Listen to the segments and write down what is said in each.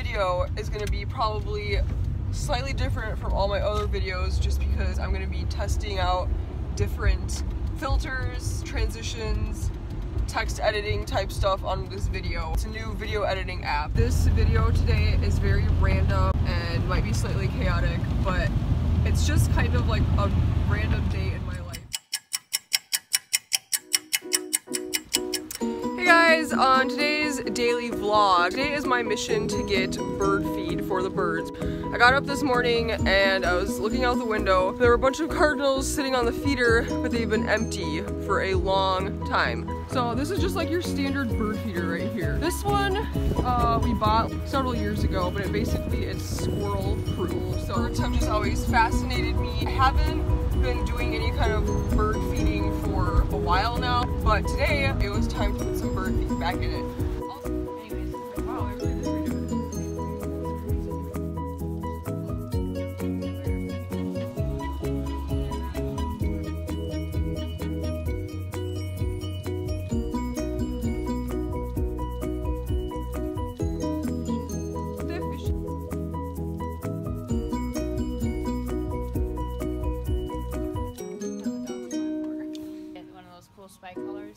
video is going to be probably slightly different from all my other videos just because I'm going to be testing out different filters, transitions, text editing type stuff on this video. It's a new video editing app. This video today is very random and might be slightly chaotic, but it's just kind of like a random day in my life. Hey guys, on today's daily vlog, today is my mission to get bird feed for the birds. I got up this morning and I was looking out the window. There were a bunch of cardinals sitting on the feeder, but they've been empty for a long time. So this is just like your standard bird feeder right here. This one we bought several years ago, but it's squirrel proof. So birds have just always fascinated me. I haven't been doing any kind of bird feeding for a while now, but today it was time to put some bird feed back in it. Wow, I really did redo it. Spike colors.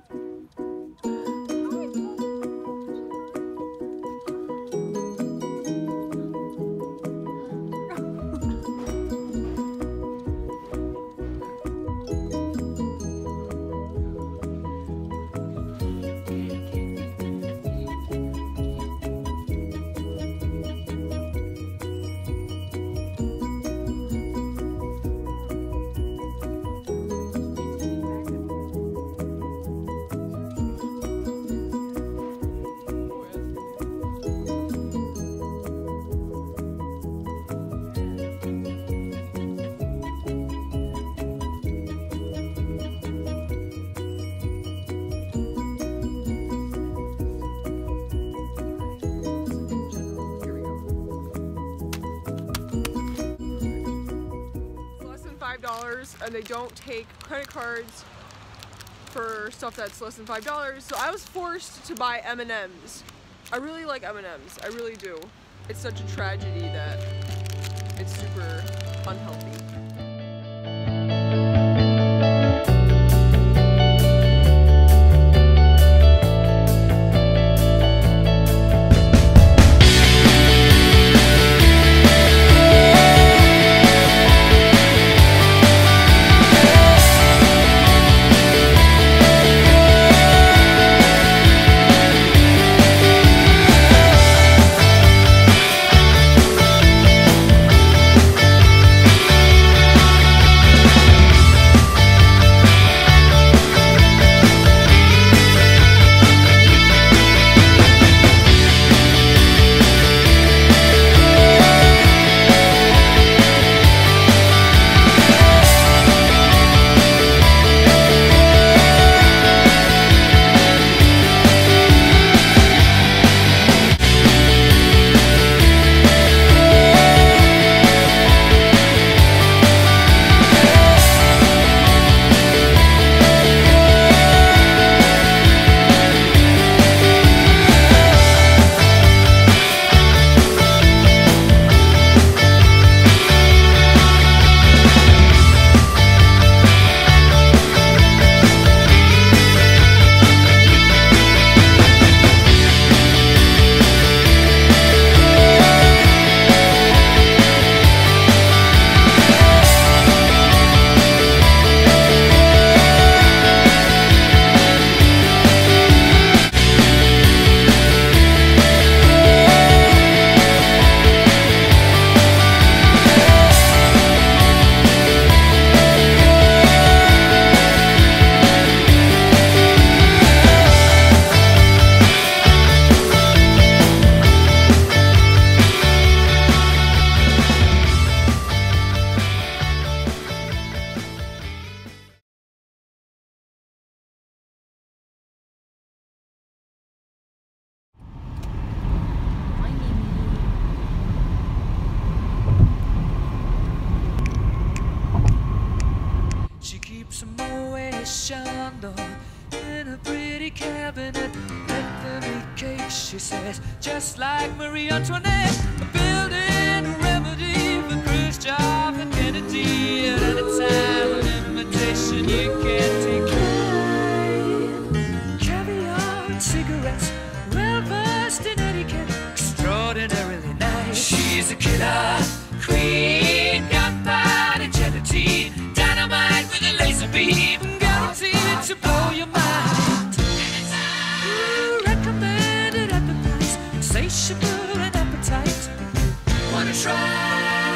$5, and they don't take credit cards for stuff that's less than $5, so I was forced to buy M&Ms. I really like M&Ms, I really do. It's such a tragedy that it's super unhealthy. In a pretty cabinet, let me takes, she says, just like Marie Antoinette, building a remedy for Khrushchev and Kennedy. At any time, an invitation you can't decline. Caviar and cigarettes, well versed in etiquette, extraordinarily nice. She's a killer queen, gunpowder gelatine, dynamite with a laser beam, guaranteed to blow your mind. Recommended at the price, insatiable and appetite. Wanna try?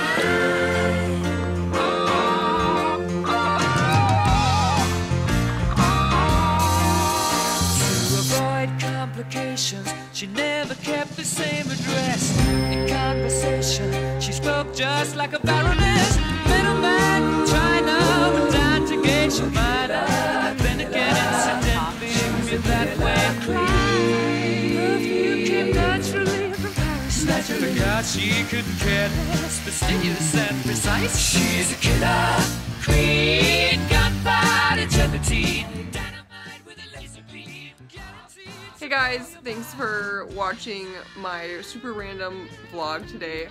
To avoid complications, she never kept the same address. In conversation, she spoke just like a baroness. Middleman from China went down to gauge your mind. Then again, incidentally, with that way perfume came naturally from Paris. Naturally, God, she couldn't care less, fastidious and precise. She's a killer queen, gunpowder gelatine, dynamite with a laser beam. Hey guys, thanks for watching my super random vlog today.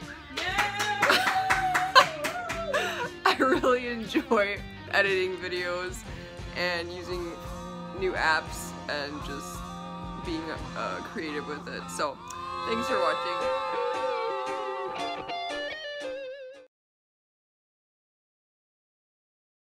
I really enjoy editing videos and using new apps and just being creative with it. So, thanks for watching.